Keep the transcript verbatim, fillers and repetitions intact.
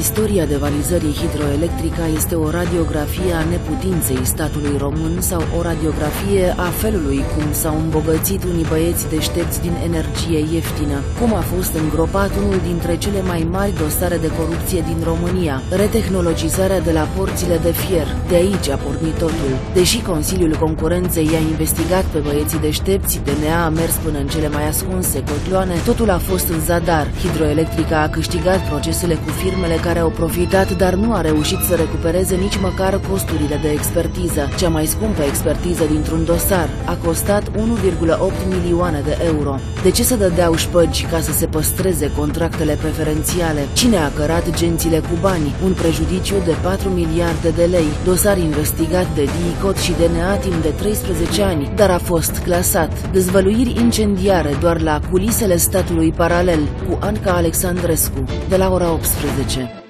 Istoria devalizării Hidroelectrica este o radiografie a neputinței statului român sau o radiografie a felului cum s-au îmbogățit unii băieți deștepți din energie ieftină, cum a fost îngropat unul dintre cele mai mari dosare de corupție din România, retehnologizarea de la porțile de fier. De aici a pornit totul. Deși Consiliul Concurenței i-a investigat pe băieții deștepți, D N A a mers până în cele mai ascunse cotloane, totul a fost în zadar. Hidroelectrica a câștigat procesele cu firmele care au profitat, dar nu a reușit să recupereze nici măcar costurile de expertiză. Cea mai scumpă expertiză dintr-un dosar a costat unu virgulă opt milioane de euro. De ce să dădeau șpăgi ca să se păstreze contractele preferențiale? Cine a cărat gențile cu bani? Un prejudiciu de patru miliarde de lei. Dosar investigat de DICOT și D N A timp de treisprezece ani, dar a fost clasat. Dezvăluiri incendiare doar la culisele statului paralel, cu Anca Alexandrescu, de la ora optsprezece.